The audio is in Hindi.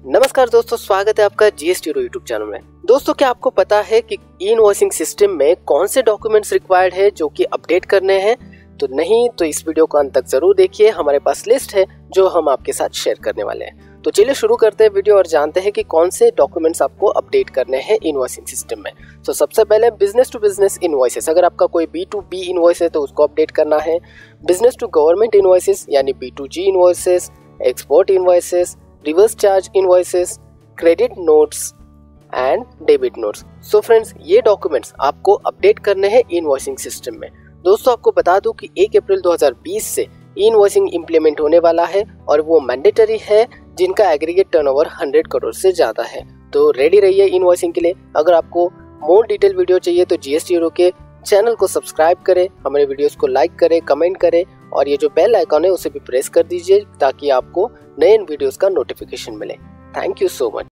नमस्कार दोस्तों, स्वागत है आपका जीएसटी यूट्यूब चैनल में। दोस्तों, क्या आपको पता है कि ई इनवॉइसिंग सिस्टम में कौन से डॉक्यूमेंट्स रिक्वायर्ड है जो कि अपडेट करने हैं? तो नहीं तो इस वीडियो को अंत तक जरूर देखिए, हमारे पास लिस्ट है जो हम आपके साथ शेयर करने वाले हैं। तो चलिए शुरू करते हैं वीडियो और जानते हैं कि कौन से डॉक्यूमेंट्स आपको अपडेट करने हैं इनवॉइसिंग सिस्टम में। तो सबसे पहले बिजनेस टू बिजनेस इनवॉइसेस, अगर आपका कोई B2B इनवॉइस है तो उसको अपडेट करना है। बिजनेस टू गवर्नमेंट इनवॉइसेस यानी B2G invoices, export invoices, reverse charge invoices, credit notes and debit notes. So friends, ये डॉक्यूमेंट्स आपको अपडेट करने हैं इनवॉइसिंग सिस्टम में। दोस्तों, आपको बता दूं कि 1 अप्रैल 2020 से इनवॉइसिंग इंप्लीमेंट होने वाला है और वो मैंडेटरी है जिनका एग्रीगेट टर्नओवर 100 करोड़ से ज्यादा है। तो रेडी रहिए इनवॉइसिंग के लिए। अगर आपको मोर डिटेल वीडियो चाहिए तो जीएसटी यूरो के चैनल को सब्सक्राइब करें, हमारे वीडियोस को लाइक करें, कमेंट करें और ये जो बेल आइकॉन है उसे भी प्रेस कर दीजिए ताकि आपको नए वीडियोस का नोटिफिकेशन मिले। Thank you so much.